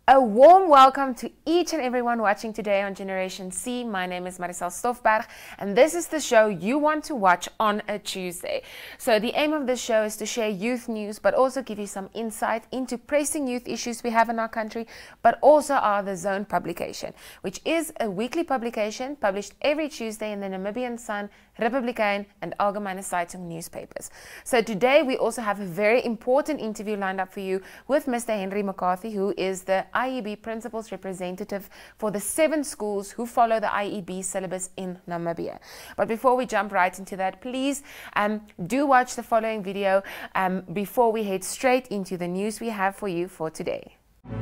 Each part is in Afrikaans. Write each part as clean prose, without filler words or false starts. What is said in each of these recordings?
A warm welcome to each and everyone watching today on Generation C. My name is Marisol Stoffberg, and this is the show you want to watch on a Tuesday. So the aim of this show is to share youth news, but also give you some insight into pressing youth issues we have in our country, but also our The Zone publication, which is a weekly publication published every Tuesday in the Namibian Sun, Republikein, and Algemene Zeitung newspapers. So today we also have a very important interview lined up for you with Mr. Henry McCarthy, who is the IEB Principal's representative for the 7 schools who follow the IEB syllabus in Namibia. But before we jump right into that, please do watch the following video before we head straight into the news we have for you for today.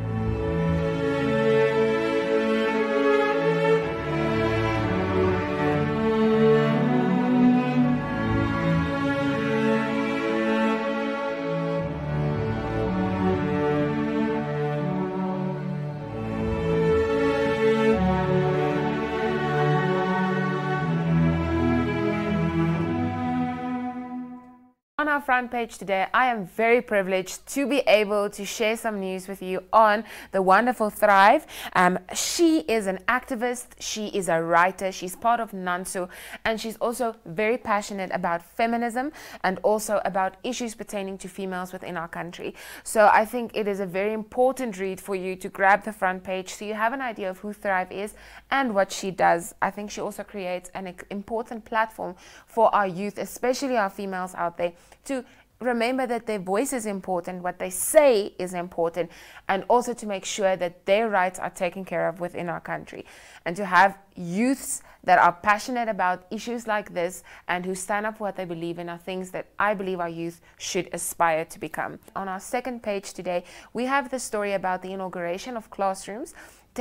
On our front page today, I am very privileged to be able to share some news with you on the wonderful Thrive. She is an activist, she is a writer, she's part of NANSU, and she's also very passionate about feminism and also about issues pertaining to females within our country. So I think it is a very important read for you to grab the front page so you have an idea of who Thrive is and what she does. I think she also creates an important platform for our youth, especially our females out there, to remember that their voice is important, what they say is important, and also to make sure that their rights are taken care of within our country. And to have youths that are passionate about issues like this and who stand up for what they believe in are things that I believe our youth should aspire to become. On our second page today, we have the story about the inauguration of classrooms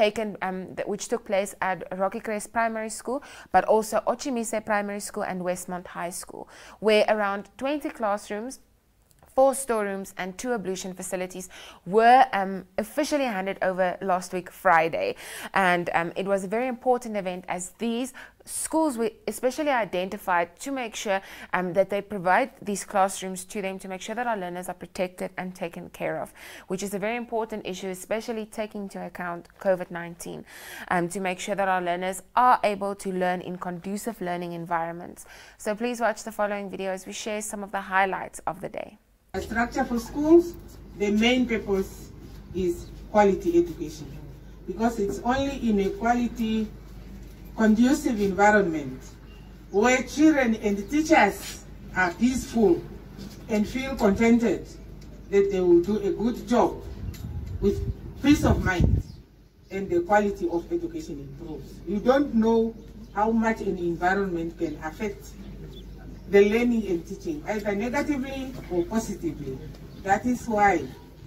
which took place at Rocky Crest Primary School, but also Ochimise Primary School and Westmont High School, where around 20 classrooms, 4 storerooms and 2 ablution facilities were officially handed over last week Friday. And it was a very important event, as these schools were especially identified to make sure that they provide these classrooms to them to make sure that our learners are protected and taken care of, which is a very important issue, especially taking into account COVID-19, to make sure that our learners are able to learn in conducive learning environments. So please watch the following video as we share some of the highlights of the day. A structure for schools, the main purpose is quality education, because it's only in a quality, conducive environment where children and teachers are peaceful and feel contented that they will do a good job with peace of mind, and the quality of education improves. You don't know how much an environment can affect the learning and teaching, either negatively or positively. That is why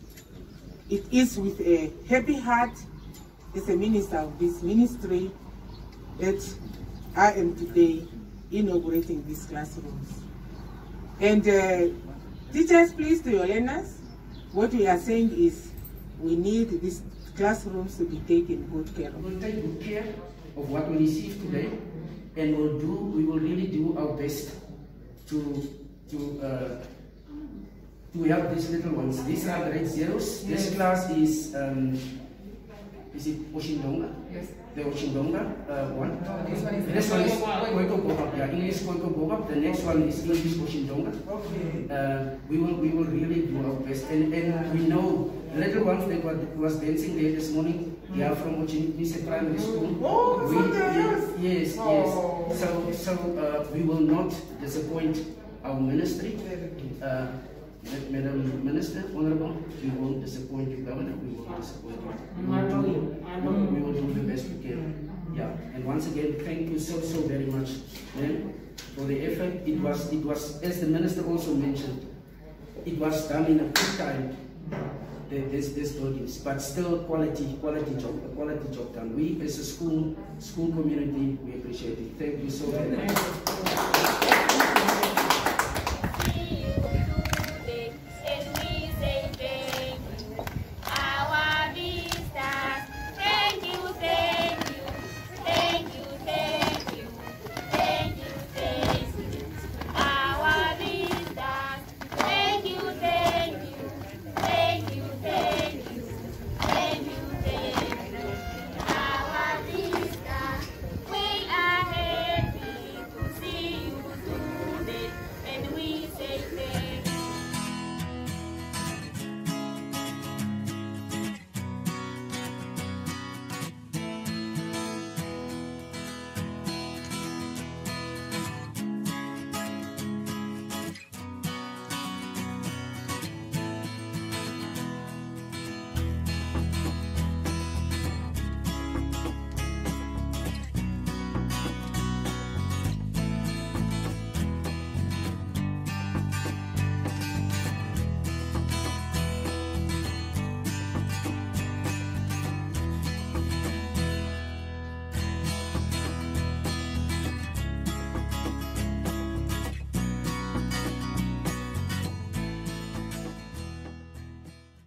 it is with a happy heart as a minister of this ministry that I am today inaugurating these classrooms. And teachers, please, to your learners, what we are saying is we need these classrooms to be taken good care of. We'll take good care of what we receive today, and we will really do our best to help these little ones. These are grade 0s. This class is it Oshindonga? Yes. The Oshindonga one. This one is Koiko Bogap. Yeah, English Koiko Bogap. The next one is English Oshindonga. Okay. We will really do our best, and we know the little ones that was dancing there this morning. They are from Ochimise Primary School. Oh, yes. Oh. So we will not disappoint our ministry. Madam Minister, Honorable, we won't disappoint you, Governor. We won't disappoint you. I know you. We will do the best we can. Yeah. And once again, thank you so very much, then, for the effort. It was, as the Minister also mentioned, it was done in a quick time. This buildings, but still quality job done. We as a school community, we appreciate it. Thank you so very much. Thank you.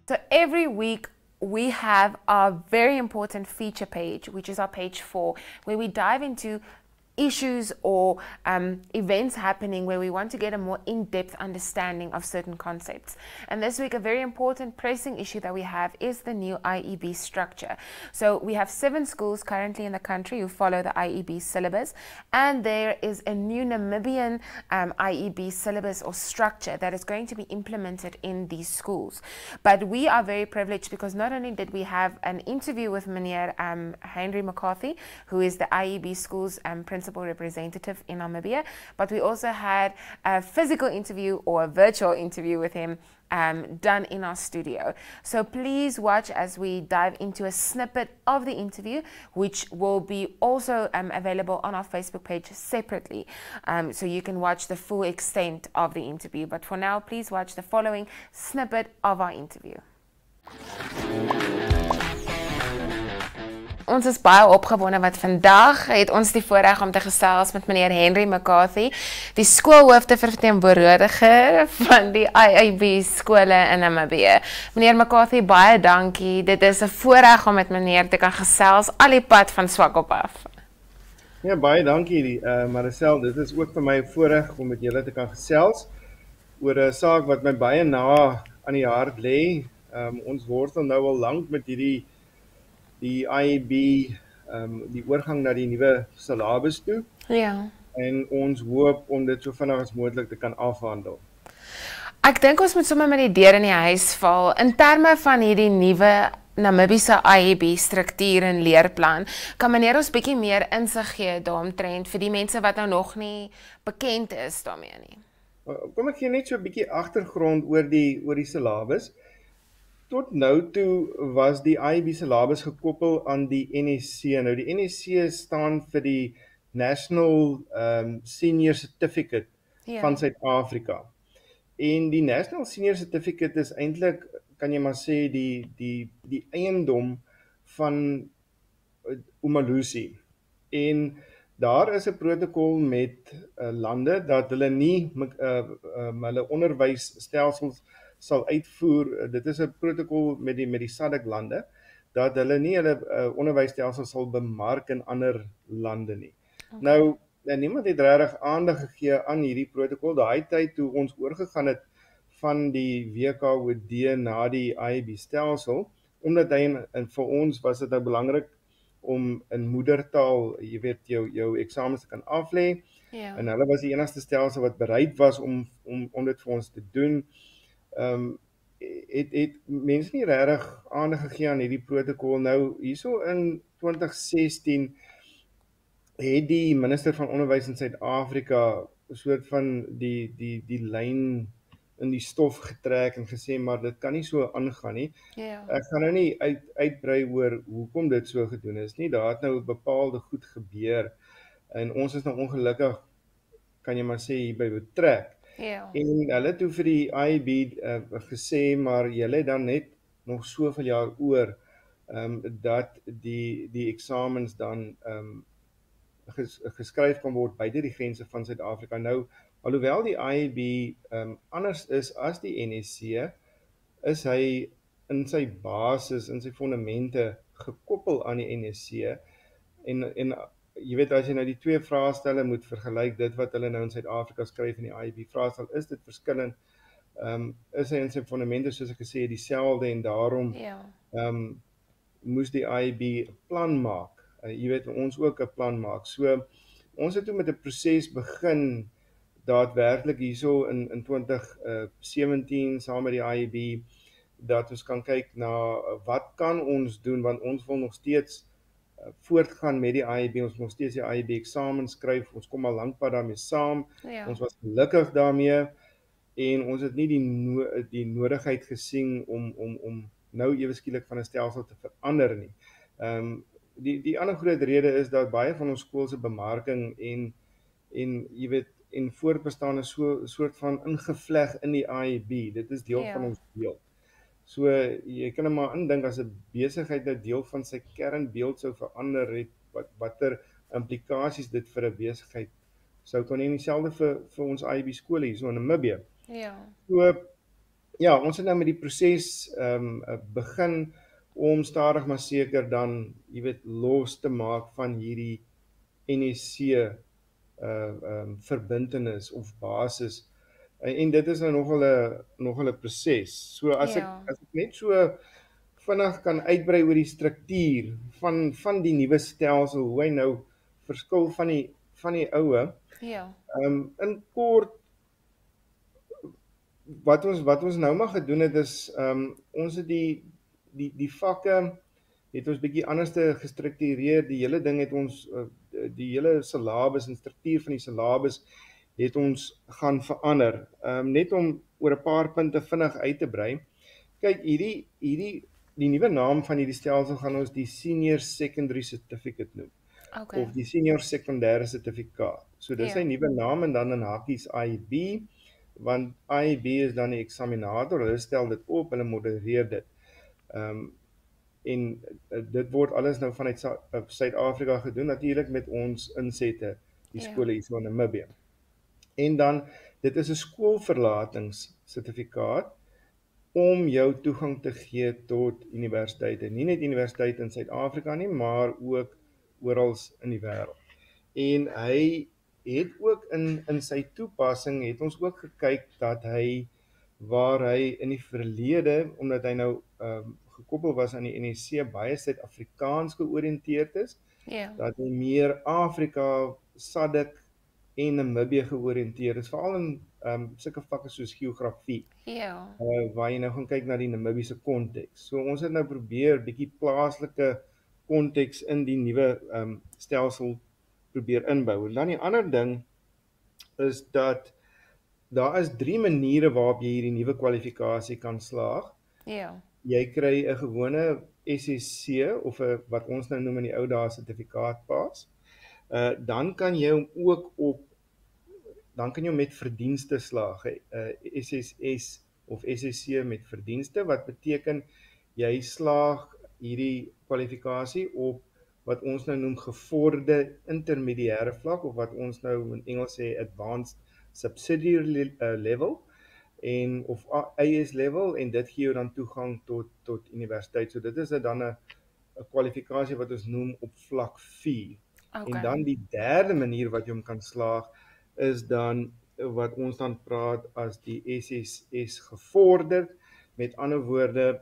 So every week we have our very important feature page, which is our page 4, where we dive into issues or events happening where we want to get a more in-depth understanding of certain concepts. And this week, a very important pressing issue that we have is the new IEB structure. So we have 7 schools currently in the country who follow the IEB syllabus, and there is a new Namibian IEB syllabus or structure that is going to be implemented in these schools. But we are very privileged because not only did we have an interview with Meneer Henry McCarthy, who is the IEB schools principal representative in Namibia, but we also had a physical interview or a virtual interview with him done in our studio. So please watch as we dive into a snippet of the interview, which will be also available on our Facebook page separately, so you can watch the full extent of the interview. But for now, please watch the following snippet of our interview. Ons is baie opgewonde wat vandag het ons die voorreg om te gesels met meneer Henry McCarthy, die skoolhoofde verteenwoordiger van die IEB skole in Namibië. Meneer McCarthy, baie dankie. Dit is 'n voorreg om met meneer te kan gesels al die pad van Swakop af. Ja, baie dankie Maricel. Dit is ook vir my 'n voorreg om met julle te kan gesels oor 'n saak wat my baie na aan die hart lê. Ons worstel nou al lank met die IEB, die oorgang na die nuwe syllabus toe. Ja. En ons hoop om dit so vinnig as moontlik te kan afhandel. Ek dink ons moet sommer met die deur in die huis val in terme van hierdie nuwe Namibiese IEB struktuur en leerplan. Kan meneer ons bietjie meer insig gee daaromtrent vir die mense wat nou nog nie bekend is daarmee nie? Kom ek gee net so 'n bietjie agtergrond oor die syllabus. Tot nou toe was die IEB syllabus gekoppel aan die NSC. Nou die NSC staan vir die National Senior Certificate van Suid-Afrika. En die National Senior Certificate is eintlik, kan jy maar sê, die eiendom van Umalusi. En daar is 'n protokol met lande dat hulle nie hulle onderwysstelsels sal uitvoer. Dit is 'n protokol met die SADC lande dat hulle nie hulle onderwysstelsels sal bemark in ander lande nie. Okay. Nou, niemand het regtig aandag gegee aan hierdie protokol. Daai tyd toe ons oorgegaan het van die WKOD na die IEB stelsel, omdat en vir ons was dit nou belangrik om in moedertaal, jy weet, jou eksamens te kan aflê. Ja. En hulle was die enigste stelsel wat bereid was om dit vir ons te doen. Het mense nie regtig aandag gegee aan hierdie protokol. Nou, hierso in 2016 het die minister van onderwys in Suid-Afrika 'n soort van die lyn in die stof getrek en gesê, maar dit kan nie so aangaan nie. Ja. Ek gaan nou nie uitbrei oor hoekom dit so gedoen is nie. Daar het nou bepaalde goed gebeur en ons is nou ongelukkig, kan jy maar sê, hierby betrek. Ja. En hulle het toe vir die IEB gesê, maar julle het dan net nog soveel jaar oor dat die eksamens dan geskryf kan word buite die grense van Suid-Afrika. Nou, alhoewel die IEB anders is as die NSC, is hy in sy basis, in sy fondamente gekoppel aan die NSC. En jy weet, as jy nou die twee vraestelle moet vergelyk, dit wat hulle nou in Suid-Afrika skryf in die IEB vraestel, is dit verskillend. Is hy in sy fondamente, soos ek gesê, dieselfde, en daarom moes die IEB 'n plan maak. Jy weet, ons ook 'n plan maak. So, ons het toe met 'n proses begin, daadwerklik hierso in 2017 saam met die IEB, dat ons kan kyk na wat kan ons doen, want ons wil nog steeds voortgaan met die IEB, ons moet nog steeds die IEB eksamen skryf, ons kom al lank pad daarmee saam, ons was gelukkig daarmee, en ons het nie die nodigheid gesien om nou ewe skielik van 'n stelsel te verander nie. Die ander groot rede is dat baie van ons skool se bemarking en jy weet, en voortbestaan is so soort van ingevleg in die IEB. Dit is deel van ons beeld. So jy kan maar indink as 'n besigheid nou deel van sy kernbeeld sou verander het, watter implikasies dit vir 'n besigheid sou kon hê. Dieselfde vir ons IEB skole hier so in Namibië. Ja. So ja, ons het nou met die proses begin om stadig maar seker dan, jy weet, los te maak van hierdie NEC verbintenis of basis. En dit is nou nogal 'n proses. So as ek net so vinnig kan uitbrei oor die struktuur van die nuwe stelsel, hoe hy nou verskil van die oue. Ja. In kort wat ons nou maar gedoen het is ons het die vakke het ons bietjie anders gestruktureer. Die hele ding het ons die hele syllabus en struktuur van die syllabus het ons gaan verander. Net om oor 'n paar punte vinnig uit te brei. Kyk, die nuwe naam van hierdie stelsel gaan ons die Senior Secondary Certificate noem. Okay. Of die Senior Sekondêre Sertifikaat. So dis sy nuwe naam en dan in hakies IEB, want IEB is dan die eksaminator, hulle stel dit op, hulle modereer dit. En dit word alles nou vanuit Suid-Afrika gedoen, natuurlik met ons insette, die skole hier so in Namibië. En dan, dit is 'n skoolverlatingssertifikaat om jou toegang te gee tot universiteite. Nie net universiteite in Suid-Afrika nie, maar ook oral in die wêreld. En hy het ook in sy toepassing, het ons ook gekyk dat hy, waar hy in die verlede, omdat hy nou gekoppel was aan die NEC, baie Suid-Afrikaans georiënteerd is, dat hy meer Afrika, SADC en Namibië georiënteerd is, veral in sulke vakke soos geografie, waar jy nou gaan kyk na die Namibiese konteks. So ons het nou probeer bietjie plaaslike konteks in die nuwe stelsel probeer inbou. En dan die ander ding is dat daar is 3 maniere waarop jy hierdie nuwe kwalifikasie kan slaag. Jy kry 'n gewone SSC of wat ons nou noem in die ou dae sertifikaatpaas. Dan kan jy hom ook dan kan jy hom met verdienste slaag, SSS of SSC met verdienste, wat beteken jy slaag hierdie kwalifikasie op wat ons nou noem gevorderde intermediêre vlak, of wat ons nou in Engels sê advanced subsidiary level, of AS level, en dit gee jou dan toegang tot universiteit. So dit is dan 'n kwalifikasie wat ons noem op vlak 4. En dan die derde manier wat jy hom kan slaag, is dan wat ons dan praat as die SSS gevorderd. Met ander woorde,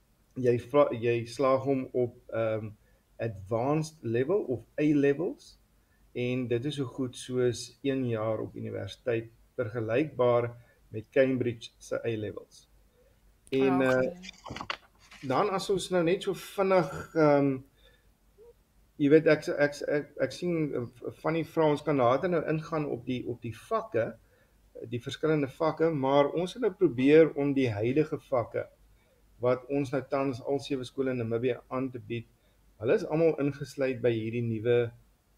jy slaag hom op advanced level of A-levels, en dit is so goed soos 1 jaar op universiteit, vergelykbaar met Cambridge se A-levels. En dan as ons nou net so vinnig jy weet, ek sien van die vrae, ons kan later nou ingaan op die vakke, die verskillende vakke, maar ons het nou probeer om die huidige vakke, wat ons nou tans al 7 skole in Namibië aan te bied, hulle is almal ingesluit by hierdie nuwe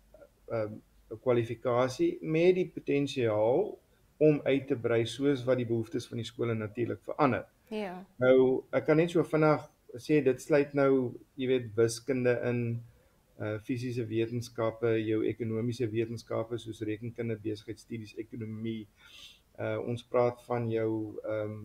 kwalifikasie, met die potensiaal om uit te brei, soos wat die behoeftes van die skole natuurlik verander. Nou, ek kan net so vinnig sê, dit sluit nou, jy weet, wiskunde in, fisiese wetenskappe, jou ekonomiese wetenskappe soos rekenkunde, besigheidstudies, ekonomie. Ons praat van jou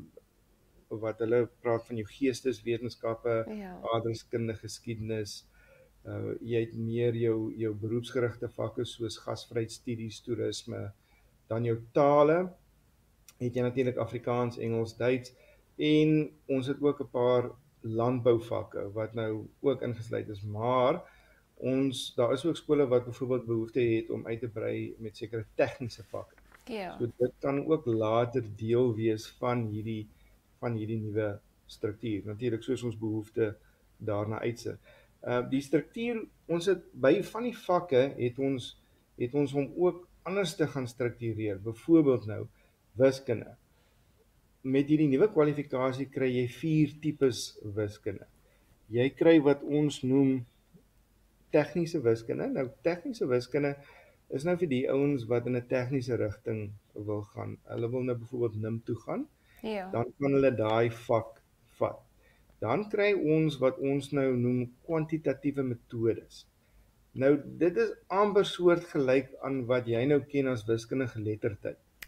wat hulle praat van jou geesteswetenskappe, aardrykskunde, geskiedenis. Jy het meer jou beroepsgerigte vakke soos gasvryheidsstudies, toerisme, dan jou tale, het jy natuurlik Afrikaans, Engels, Duits, en ons het ook 'n paar landbouvakke wat nou ook ingesluit is, maar daar is ook skole wat byvoorbeeld behoefte het om uit te brei met sekere tegniese vakke. So dit kan ook later deel wees van hierdie nuwe struktuur. Natuurlik soos ons behoefte daarna uitsit. Die struktuur, ons het by van die vakke het ons hom ook anders te gaan struktureer. Byvoorbeeld nou wiskunde. Met hierdie nuwe kwalifikasie kry jy 4 tipes wiskunde. Jy kry wat ons noem tegniese wiskunde. Nou tegniese wiskunde is nou vir die ouens wat in 'n tegniese rigting wil gaan. Hulle wil nou byvoorbeeld NIM toe gaan. Dan kan hulle daai vak vat. Dan kry ons wat ons nou noem kwantitatiewe metodes. Nou dit is amper soortgelyk aan wat jy nou ken as wiskundige geletterdheid.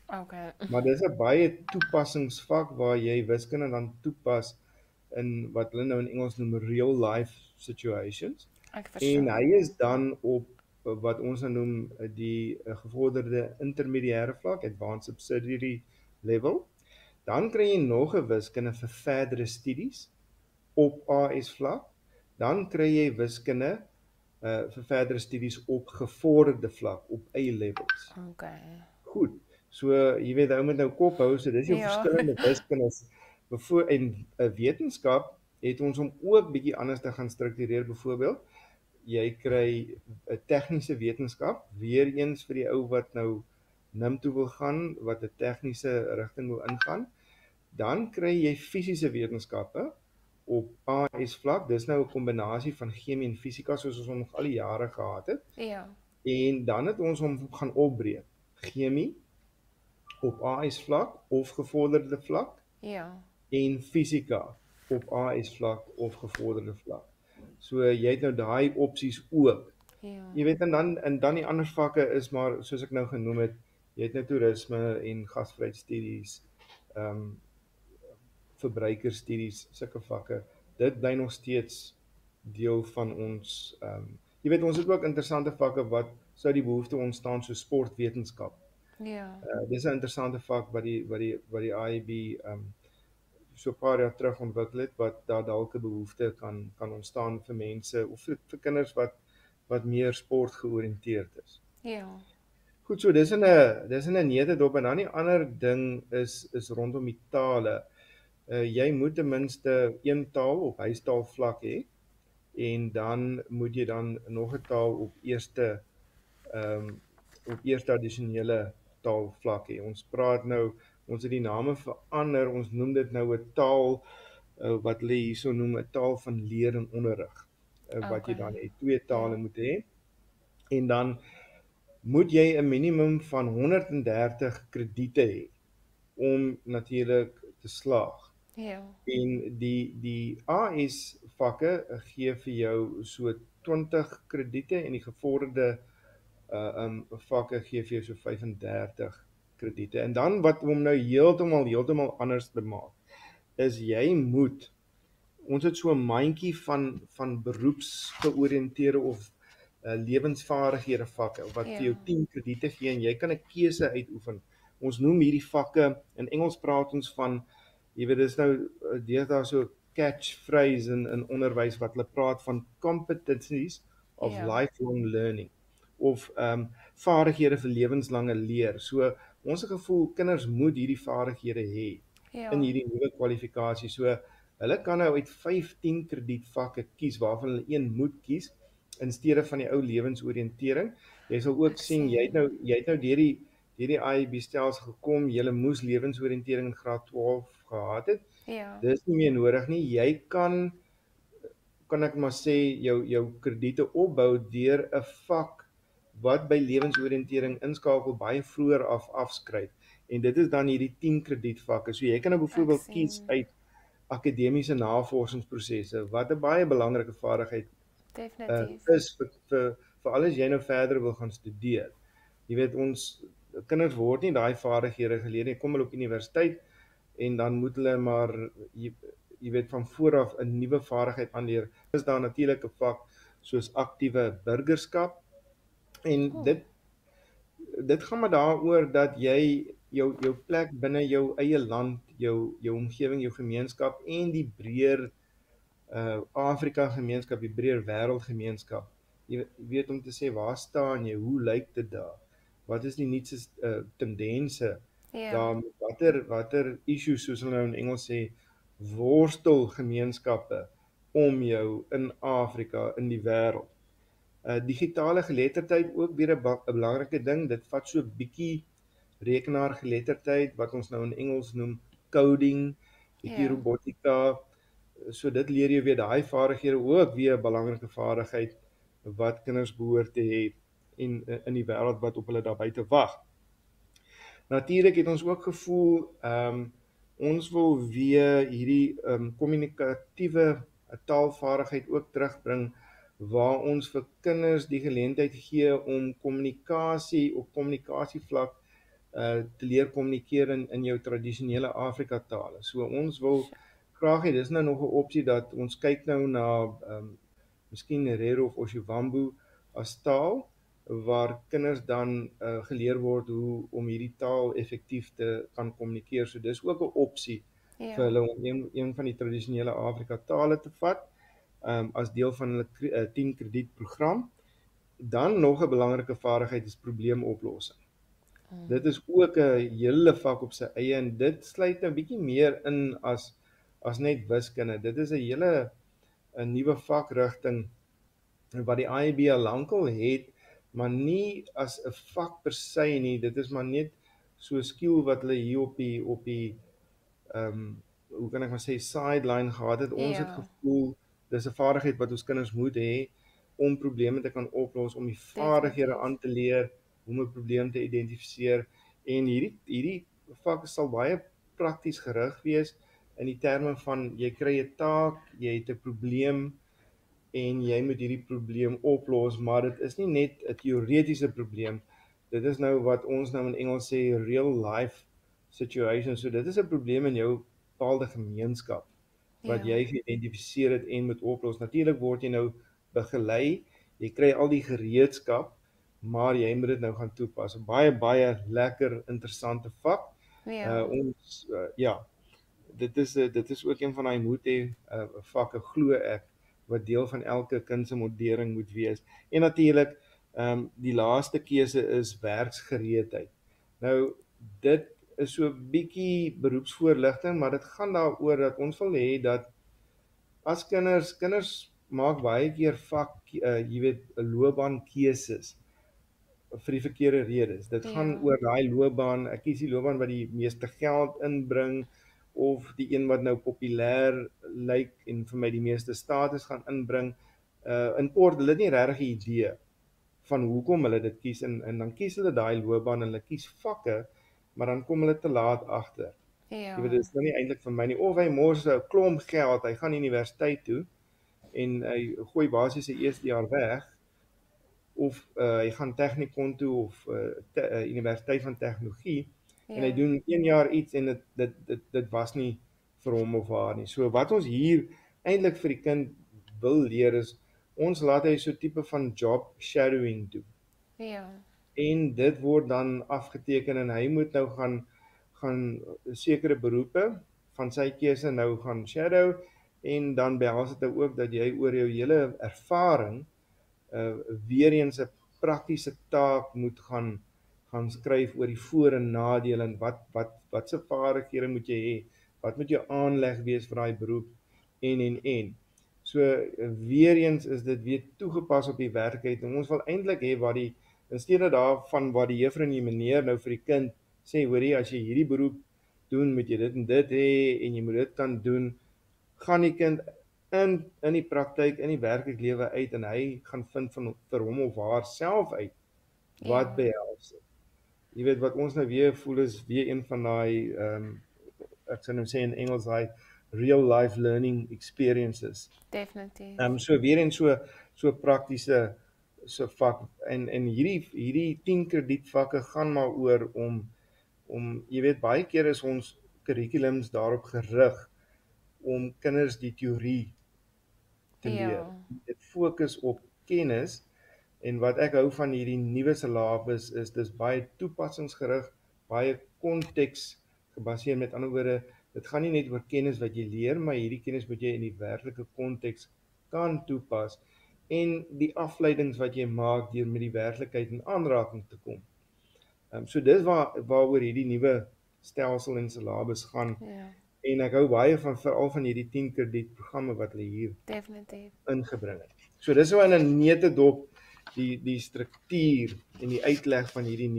Okay. Maar dis 'n baie toepassingsvak waar jy wiskunde dan toepas in wat hulle nou in Engels noem real life situations. Ek En verstaan. hy is dan op wat ons nou noem die gevorderde intermediêre vlak, advanced subsidiary level. Dan kry jy nog 'n wiskunde vir verdere studies op AS vlak. Dan kry jy wiskunde vir verdere studies op gevorderde vlak op A levels. Okay. Goed. So jy weet ou moet nou kop hou, so dis jou Ja. verskillende wiskundes. En 'n wetenskap het ons om ook bietjie anders te gaan struktureer. Byvoorbeeld, jy kry 'n tegniese wetenskap, weer eens vir die ou wat nou NIM toe wil gaan, wat 'n tegniese rigting wil ingaan. Dan kry jy fisiese wetenskappe op AS vlak. Dis nou 'n kombinasie van chemie en fisika soos ons hom nog al die jare gehad het. Ja. En dan het ons hom gaan opbreek. Chemie op AS vlak of gevorderde vlak Ja. en fisika op AS vlak of gevorderde vlak. So jy het nou daai opsies ook. Ja. Jy weet en dan die ander vakke is maar soos ek nou genoem het, jy het nou toerisme en gasvryheidsstudies, verbruikerstudies, sulke vakke. Dit bly nog steeds deel van ons jy weet ons het ook interessante vakke wat sou die behoefte ontstaan so sportwetenskap. Ja. Dis 'n interessante vak wat die IAB so 'n paar jaar terug ontwikkel het wat daar dalk 'n behoefte kan ontstaan vir mense of vir kinders wat meer sport georiënteerd is. Ja. Goed, so dis in 'n neutedop en dan die ander ding is rondom die tale. Jy moet ten minste een taal op huistaal vlak hê en dan moet jy dan nog 'n taal op eerste addisionele taalvlak hê. Ons praat nou, ons het die name verander, ons noem dit nou 'n taal wat hulle hierso noem 'n taal van leer en onderrig. Wat jy dan het, 2 tale moet hê. En dan moet jy 'n minimum van 130 krediete hê om natuurlik te slaag. Ja. En die AS vakke gee vir jou so 20 krediete en die gevorderde vakke gee vir jou so 35 krediete. En dan wat hom nou heeltemal anders te maak is jy moet ons het so 'n mandjie van beroepsgeoriënteerde of lewensvaardighede vakke wat vir jou 10 krediete gee en jy kan 'n keuse uitoefen. Ons noem hierdie vakke in Engels praat ons van jy weet dis nou deesdae so catchphrase in onderwys wat hulle praat van competencies of lifelong learning of vaardighede vir lewenslange leer. So ons het gevoel kinders moet hierdie vaardighede hê in hierdie nuwe kwalifikasie. So hulle kan nou uit 15 kredietvakke kies waarvan hulle een moet kies in steede van die ou lewensoriëntering. Jy sal ook sien jy het nou deur die IAB stelsel gekom, jy moes lewensoriëntering in graad 12 gehad het. Ja. Dis nie meer nodig nie. Jy kan ek maar sê jou krediete opbou deur 'n vak wat by lewensoriëntering inskakel baie vroeër afskryf. En dit is dan hierdie 10 kredietvakke. So jy kan nou byvoorbeeld kies uit akademiese navorsingsprosesse wat 'n baie belangrike vaardigheid is vir alles jy nou verder wil gaan studeer. Jy weet ons kinders word nie daai vaardighede geleer nie. Kom hulle op universiteit en dan moet hulle maar jy weet van vooraf 'n nuwe vaardigheid aanleer. Is daar natuurlik 'n vak soos aktiewe burgerskap en dit gaan maar daaroor dat jy jou plek binne jou eie land, jou omgewing, jou gemeenskap en die breër Afrika gemeenskap, die breër wêreldgemeenskap. Jy weet om te sê waar staan jy, hoe lyk dit daar? Wat is die nuutste tendense? Dan watter issues soos hulle nou in Engels sê worstelgemeenskappe om jou in Afrika, in die wêreld. Digitale geletterdheid ook weer 'n belangrike ding. Dit vat so 'n bietjie rekenaargeletterdheid wat ons nou in Engels noem coding, bietjie robotika. So dit leer jy weer daai vaardighede ook weer 'n belangrike vaardigheid wat kinders behoort te hê in die wêreld wat op hulle daar buite wag. Natuurlik het ons ook gevoel ons wil weer hierdie kommunikatiewe taalvaardigheid ook terugbring waar ons vir kinders die geleentheid gee om kommunikasie op kommunikasievlak te leer kommunikeer in jou tradisionele Afrika tale. So ons wil graag hê, dis nou nog 'n opsie dat ons kyk nou na miskien Herero of Oshiwambu as taal, waar kinders dan geleer word hoe om hierdie taal effektief te kan kommunikeer. So dis ook 'n opsie vir hulle om een van die tradisionele Afrika tale te vat, as deel van hulle 10 krediet program. Dan nog 'n belangrike vaardigheid is probleemoplossing. Dit is ook 'n hele vak op sy eie en dit sluit 'n bietjie meer in as net wiskunde. Dit is 'n hele 'n nuwe vakrigting wat die IEB al lankal het, maar nie as 'n vak per se nie. Dit is maar net so 'n skill wat hulle hier op die hoe kan ek maar sê sideline gehad het. Ons het gevoel dis 'n vaardigheid wat ons kinders moet hê om probleme te kan oplos, om die vaardighede aan te leer, om 'n probleem te identifiseer. En hierdie vak sal baie prakties gerig wees in die terme van jy kry 'n taak, jy het 'n probleem en jy moet hierdie probleem oplos, maar dit is nie net 'n teoretiese probleem. Dit is nou wat ons nou in Engels sê real life situation. So dit is 'n probleem in jou bepaalde gemeenskap wat jy geïdentifiseer het en moet oplos. Natuurlik word jy nou begelei, jy kry al die gereedskap, maar jy moet dit nou gaan toepas. Baie lekker interessante vak. Dit is ook een van daai moet hê vakke, glo ek, wat deel van elke kind se modering moet wees. En natuurlik, die laaste keuse is werksgereedheid. Nou, dit is so 'n bietjie beroepsvoorligting, maar dit gaan daaroor dat ons wil hê dat as kinders maak baie keer loopbaankeuses vir die verkeerde redes. Dit gaan oor daai loopbaan, ek kies die loopbaan wat die meeste geld inbring, of die een wat nou populêr lyk en vir my die meeste status gaan inbring. In kort, hulle het nie regtig 'n idee van hoekom hulle dit kies en dan kies hulle daai loopbaan en hulle kies vakke, maar dan kom hulle te laat agter. Jy weet, dit is nou nie eintlik vir my nie. Of hy mors 'n klomp geld, hy gaan universiteit toe en hy gooi basies sy eerste jaar weg, of hy gaan Technikon toe of Universiteit van Tegnologie, en hy doen 1 jaar iets en dit was nie vir hom of haar nie. So wat ons hier eintlik vir die kind wil leer is, ons laat hy so tipe van job shadowing doen. En dit word dan afgeteken en hy moet nou gaan sekere beroepe van sy keuse nou gaan shadow, en dan behels dit nou ook dat jy oor jou hele ervaring weer eens 'n praktiese taak moet gaan skryf oor die voor- en nadele en wat se vaardighede moet jy hê, wat moet jou aanleg wees vir daai beroep en. So weer eens is dit weer toegepas op die werklikheid en ons wil eintlik hê wat in steede daarvan wat die juffrou en die meneer nou vir die kind sê, hoorie, as jy hierdie beroep doen, moet jy dit en dit hê en jy moet dit kan doen, gaan die kind in die praktyk, in die werklike lewe uit en hy gaan vind vir hom of haar self uit wat behels dit. Jy weet wat ons nou weer voel is weer een van daai ek sou nou sê in Engels daai real life learning experiences. Definitief. So weer en so praktiese so vak en hierdie 10 kredietvakke gaan maar oor om jy weet baie keer is ons curriculums daarop gerig om kinders die teorie te leer. Dit fokus op kennis. En wat ek hou van hierdie nuwe syllabus is dis baie toepassingsgerig, baie konteks gebaseer. Met ander woorde, dit gaan nie net oor kennis wat jy leer, maar hierdie kennis moet jy in die werklike konteks kan toepas en die afleidings wat jy maak deur met die werklikheid in aanraking te kom. So dis waaroor hierdie nuwe stelsel en syllabus gaan. En ek hou baie veral van hierdie 10 krediet programme wat hulle hier definitief ingebring het. So dis so in 'n neutedop die struktuur en die uitleg van hierdie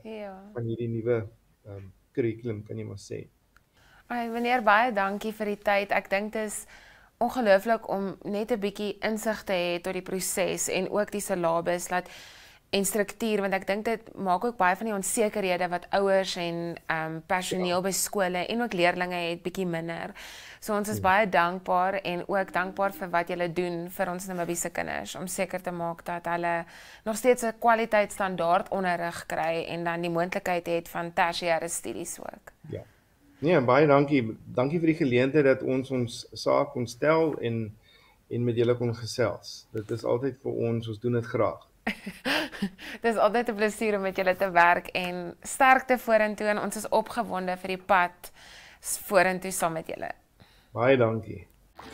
nuwe kurrikulum kan jy maar sê. Meneer, baie dankie vir die tyd. Ek dink dit is ongelooflik om net 'n bietjie insig te hê tot die proses en ook die syllabus dat en struktuur, want ek dink dit maak ook baie van die onsekerhede wat ouers en personeel by skole en ook leerlinge het bietjie minder. So ons is baie dankbaar en ook dankbaar vir wat julle doen vir ons Namibiese kinders om seker te maak dat hulle nog steeds 'n kwaliteitsstandaard onderrig kry en dan die moontlikheid het van tersiêre studies ook. Ja. Nee, baie dankie. Dankie vir die geleentheid dat ons saak kon stel en met julle kon gesels. Dit is altyd vir ons doen dit graag. Dit is altyd 'n plesier om met julle te werk en sterkte vorentoe en ons is opgewonde vir die pad vorentoe saam met julle. Baie dankie.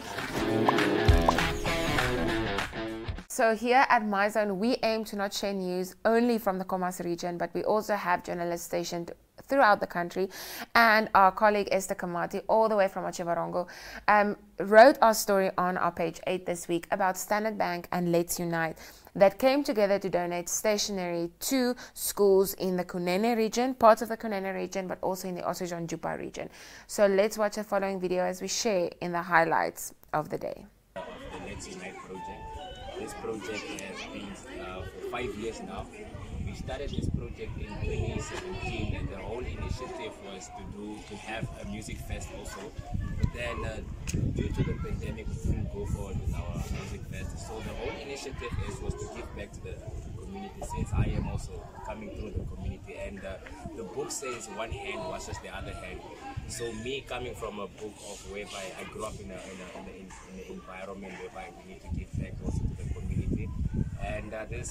So here at MyZone, we aim to not share news only from the Komasi region, but we also have journalists stationed throughout the country. And our colleague Esther Kamati, all the way from Otjiwarongo, wrote our story on our page 8 this week about Standard Bank and Let's Unite that came together to donate stationery to schools in the Kunene region, parts of the Kunene region, but also in the Ossejon-Jupa region. So let's watch the following video as we share in the highlights of the day. The Let's Unite project. This project has been for 5 years now. We started this project in 2017 and the whole initiative was to have a music fest also. But then due to the pandemic we couldn't go forward with our music fest. So the whole initiative was to give back to the community, since I am also coming through the community, and the book says one hand washes the other hand. So me coming from a book of whereby I grew up in an environment whereby we need to give back also to the community. And this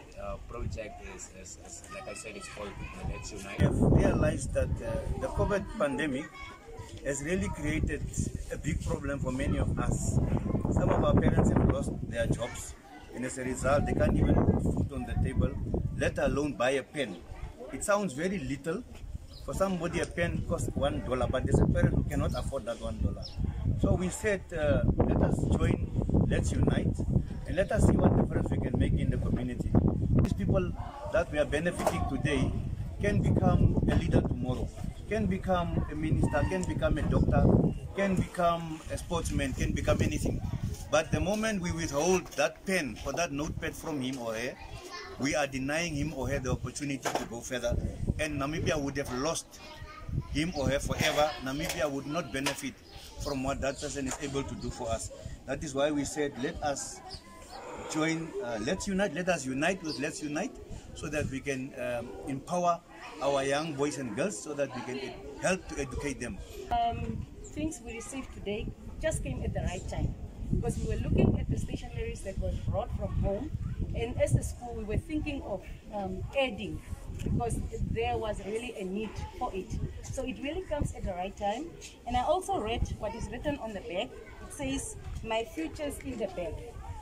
project is, like I said, it's called Let's Unite. We have realized that the COVID pandemic has really created a big problem for many of us. Some of our parents have lost their jobs, and as a result, they can't even put food on the table, let alone buy a pen. It sounds very little. For somebody, a pen costs $1, but there's a parent who cannot afford that $1. So we said, let us join, let's unite, and let us see what difference we can make in the community. These people that we are benefiting today can become a leader tomorrow, can become a minister, can become a doctor, can become a sportsman, can become anything. But the moment we withhold that pen or that notepad from him or her, we are denying him or her the opportunity to go further, and Namibia would have lost him or her forever. Namibia would not benefit from what that person is able to do for us. That is why we said, let us join, let's unite, let us unite with Let's Unite, so that we can empower our young boys and girls, so that we can help to educate them. Things we received today just came at the right time, because we were looking at the stationaries that was brought from home, and as a school we were thinking of adding, because there was really a need for it. So it really comes at the right time. And I also read what is written on the bag. It says, my future's in the bag.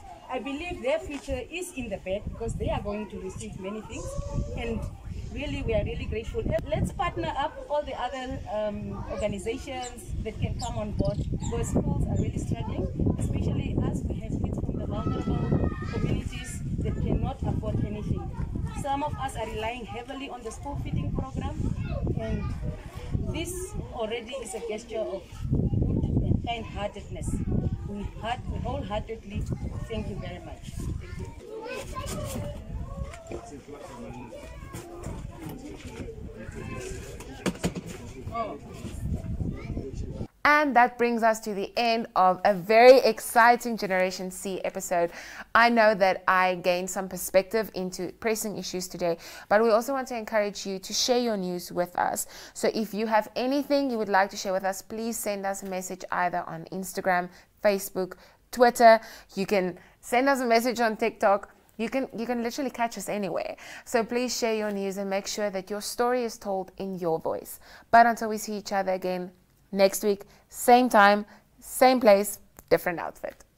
I believe their future is in the bag, because they are going to receive many things, and really we are really grateful. Let's partner up all the other organizations that can come on board, because schools are really struggling, especially as we have kids from the vulnerable communities that cannot afford anything. Some of us are relying heavily on the school feeding program, and this already is a gesture of good and kind-heartedness. We wholeheartedly thank you very much. And that brings us to the end of a very exciting Generation C episode. I know that I gained some perspective into pressing issues today, but we also want to encourage you to share your news with us. So if you have anything you would like to share with us, please send us a message either on Instagram, Facebook, Twitter. You can send us a message on TikTok. You can literally catch us anywhere. So please share your news and make sure that your story is told in your voice. But until we see each other again next week, same time, same place, different outfit.